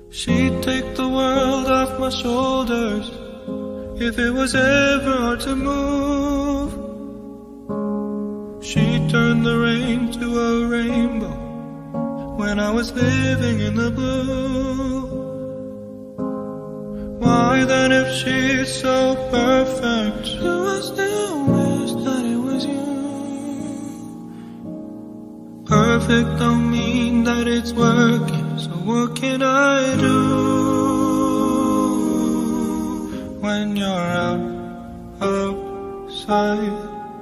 She'd take the world off my shoulders if it was ever hard to move. She'd turn the rain to a rainbow when I was living in the blue. Why then, if she's so perfect, do I still wish that it was you? Perfect don't mean that it's working, so what can I do when you're outside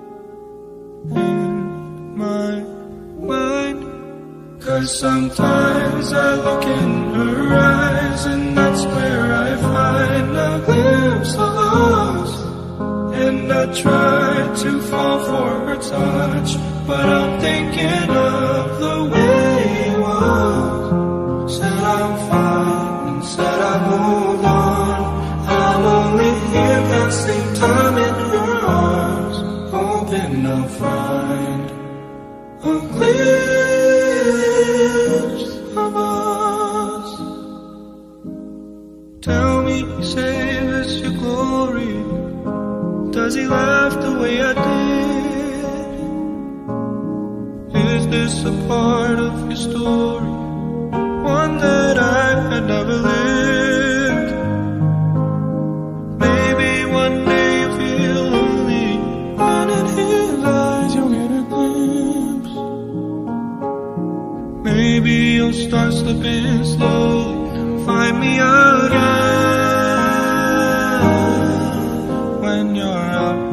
in my mind? 'Cause sometimes I look in her eyes, and that's where I find a glimpse of us. And I try to fall for her touch, but I'm thinking of the way it was. Said I'm fine, and said I moved on. I'm only here passing time in her arms, hoping I'll find a glimpse of us. Tell me, say this your glory? Does he laugh the way I did? Is this a part of your story, one that I had never lived? Maybe one day you feel lonely, and in his eyes you'll get a glimpse. Maybe you'll start slipping slowly, find me again when you're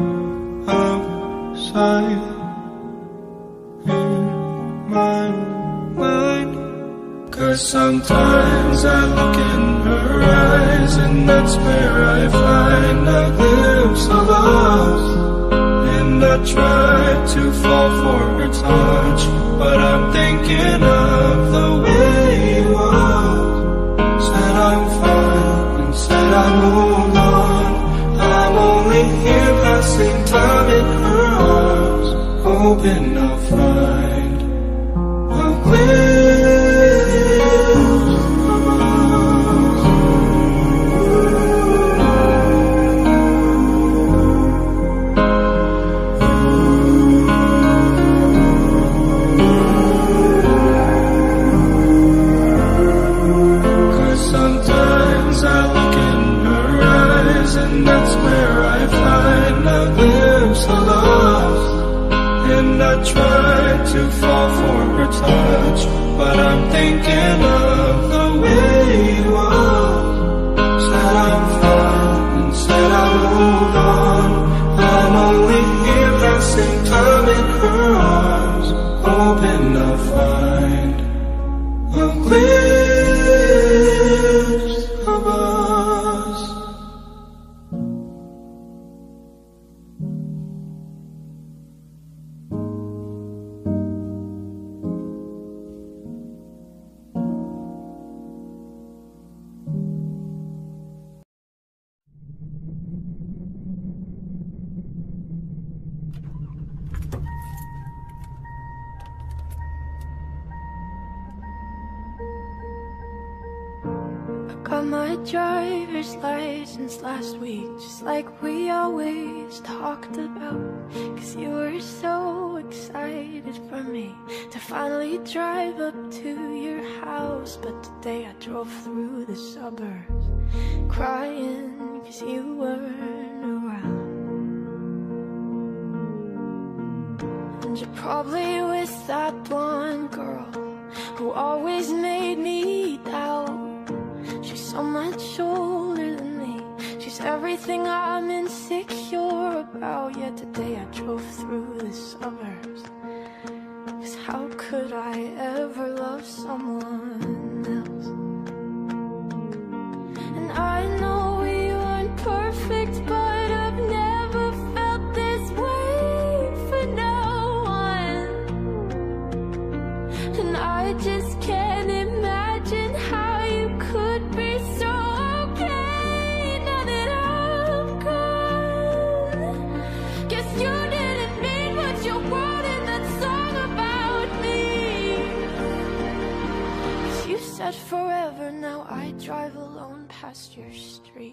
outside in my mind. 'Cause sometimes I look in her eyes, and that's where I find a glimpse of us. And I try to fall for her touch, but I'm thinking of the way it was. Said I'm fine, and said I moved on. I'm only here passing time in her arms, hoping I'll find a glimpse of us. 'Cause sometimes I look in her eyes, and that's where I find a glimpse of us. And I try to fall for her touch, but I'm thinking of the way it was. Said I'm fine, and said I moved on. I'm only here passing time in her arms, hoping I'll find a glimpse of us. Got my driver's license last week, just like we always talked about. 'Cause you were so excited for me to finally drive up to your house. But today I drove through the suburbs crying 'cause you weren't around. And you're probably with that blonde girl who always made me doubt. She's so much older than me, she's everything I'm insecure about. Yet today I drove through the suburbs, 'cause how could I ever love someone else? And I know we weren't perfect, but I've never felt this way for no one. And I just can't imagine how you could be so okay now that I'm gone. Guess you didn't mean what you wrote in that song about me. 'Cause you said forever, now I drive alone past your street.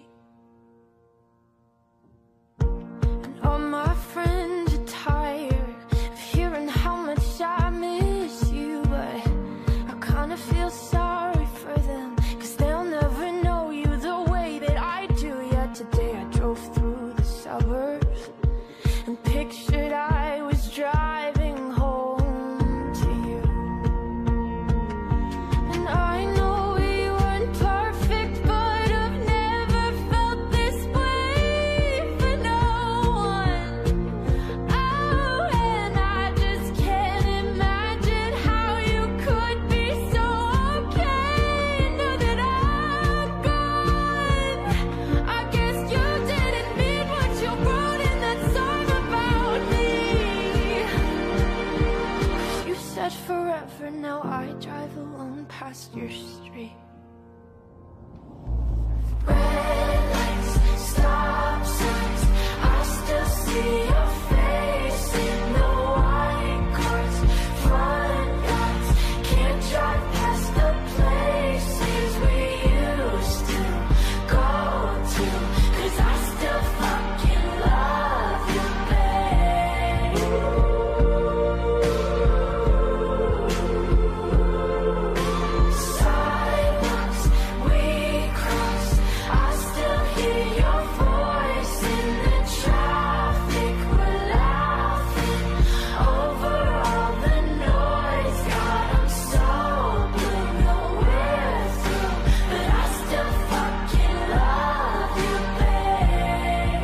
And all my friends are tired of hearing how much I miss you, but I kinda feel sorry for them, 'cause they'll never know you the way that I do. Yet today I drove through the suburbs and pictured I was driving home to you. And I know we weren't perfect, but I've never felt this way for no one. Oh, and I just can't imagine how you could be so okay now that I'm gone. I guess you didn't mean what you wrote in that song about me. You said forever, now I drive alone past your street. Red lights, stop signs, I still see your face in the white cars, front yards. Can't drive past the places we used to go to, 'cause I still fucking love you, babe. Sidewalks we cross, I still hear your voice in the traffic. We're laughing over all the noise. God, I'm so blue, no we're through, but I still fucking love you, babe.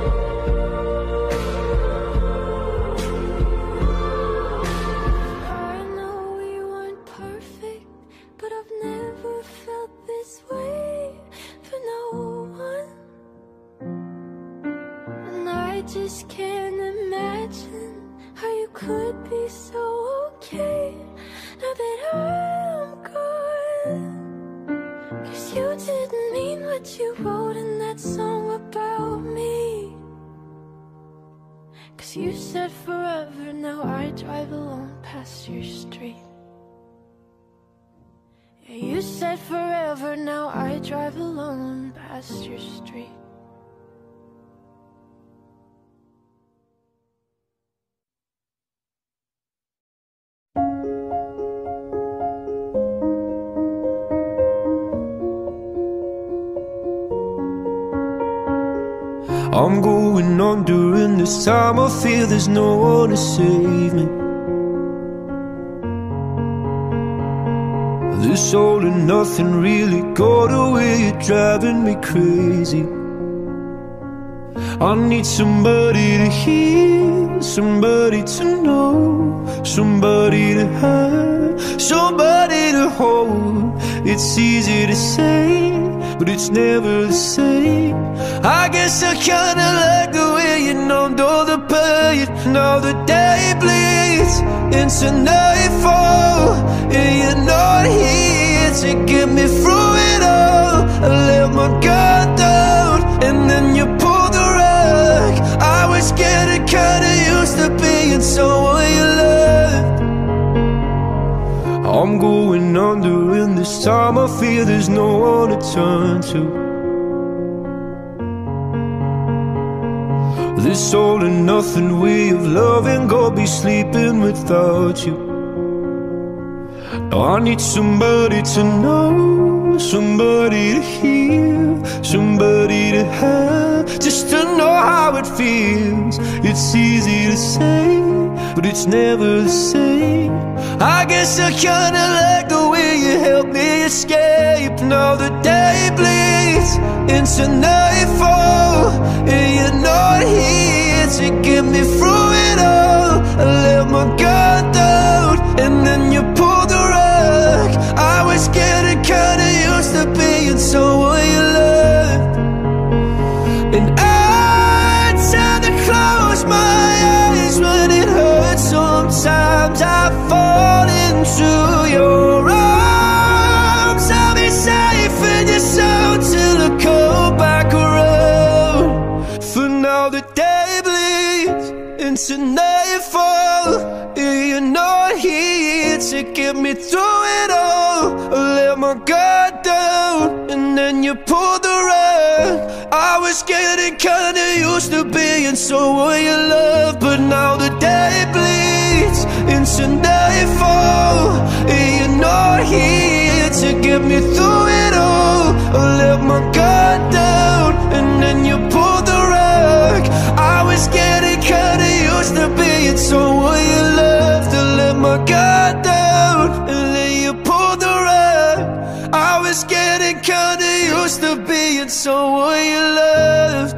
I know we weren't perfect, but I've never felt this way for no one. And I just can't imagine how you could be so okay now that I'm gone. 'Cause you didn't mean what you wrote in that song about me. 'Cause you said forever, now I drive alone past your street. Yeah, you said forever, now I drive alone past your street. I'm going on during this time. I feel there's no one to save me. This all and nothing really got away. You're driving me crazy. I need somebody to hear, somebody to know, somebody to have, somebody to hold. It's easy to say, but it's never the same. I guess I kinda like the way you numbed all the pain. Now the day bleeds into nightfall, and you're not here to get me through it all. I let my guard down, and then you pulled the rug. I was getting kinda used to being someone you loved. I'm going under, and this time I feel there's no one to turn to. This all and nothing way of loving, gonna be sleeping without you. Now I need somebody to know, somebody to hear, somebody to have, just to know how it feels. It's easy to say, but it's never the same. I guess I kinda like the way you help me escape. Now the day bleeds into nightfall, and you're not here to get me through it all. I let my guard down, and then you pulled the rug. I was getting kinda used to being someone you loved. And I tend to close my eyes when it hurts. Sometimes I fall into your arms. I'll be safe in your soul till I come back around. For now the day bleeds into nightfall, and you're not here to get me through it all. I let my guard down, and then you pulled the rug. I was getting kinda used to being someone you love, but now the day bleeds into nightfall, and you're not here to get me through it all. I let my guard down, and then you pulled the rug. I was getting kinda used to being someone you loved. I let my guard down, and then you pulled the rug. I was getting kinda used to being someone you loved.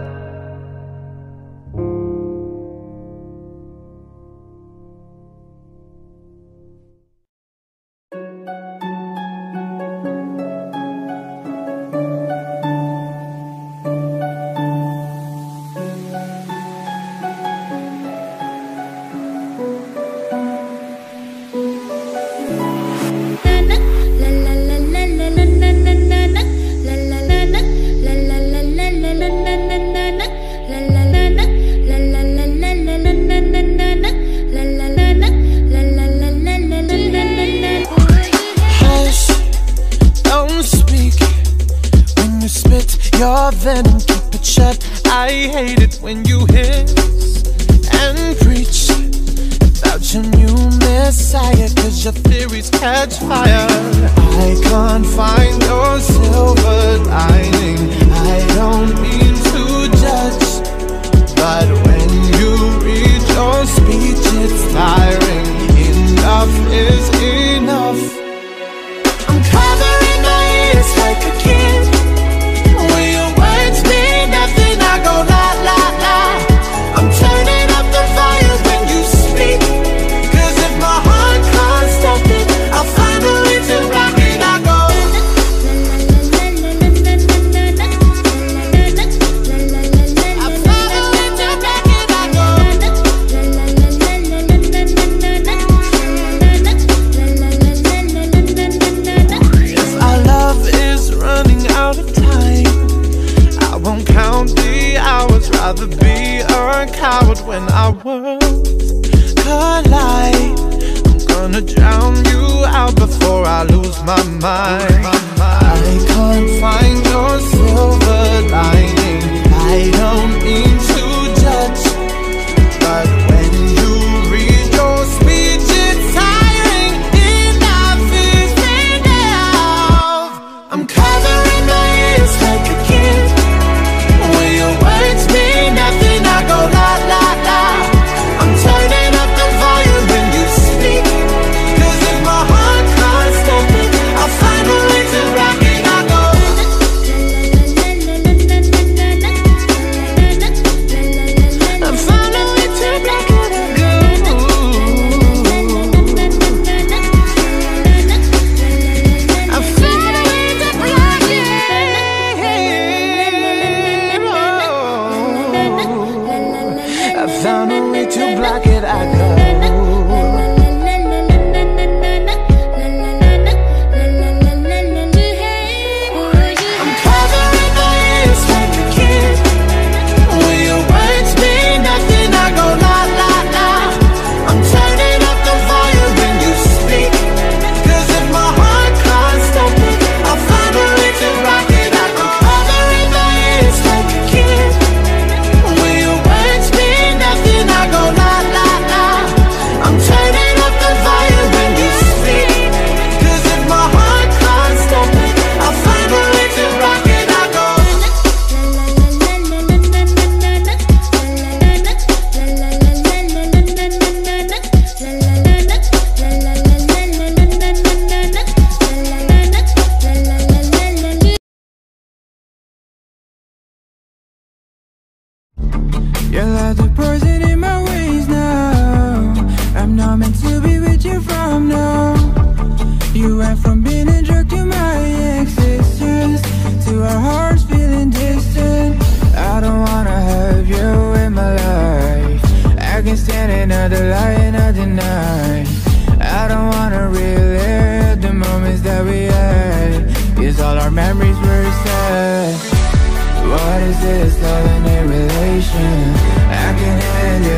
Your venom, keep it shut. I hate it when you hiss and preach about your new messiah, cause your theories catch fire. I can't find your silver lining. I don't mean to judge, but when you read your speech, it's tiring. Enough is enough. I'm covering my ears like a kid. When your words mean nothing, I go la la la. I'm turning up the fire when you speak, cause if my heart can't stop it, I'll find a way to rock it. I go I'll find a way to rock it. I go if our love is running out of time, I won't count the hours, rather be a coward when our worlds collide. I'm gonna drown you out before I lose my mind. I can't find your silver lining. I don't mean to judge, but when you read your speech, it's tiring. Enough is enough. I'm covering my ears like a kid. When your words mean nothing, I go la la la. I'm turning up the volume when you speak, cause if my heart can't stop it, I'll find a way to rock it. I go I'll find a way to rock it. I go I'll find a way to rock it. I found a way to block it. I go I'm covering my ears like a kid. When your words mean nothing, I go la la la. I'm turning up the volume when you speak, cause if my heart can't stop it, I'll find a way to rock it. I'm covering my ears like a kid. When your words mean nothing, I go la la la. I'm turning up the volume when you speak, cause if my heart can't stop it, I'll find a way to rock it. I go You're like the poison in my veins now. I'm not meant to be with you from now. You went from being a drug to my existence, to our hearts feeling distant. I don't wanna have you in my life. I can stand another lie, another night. I don't wanna relive the moments that we had, cause all our memories were sad. What is this, love and a relation? I can handle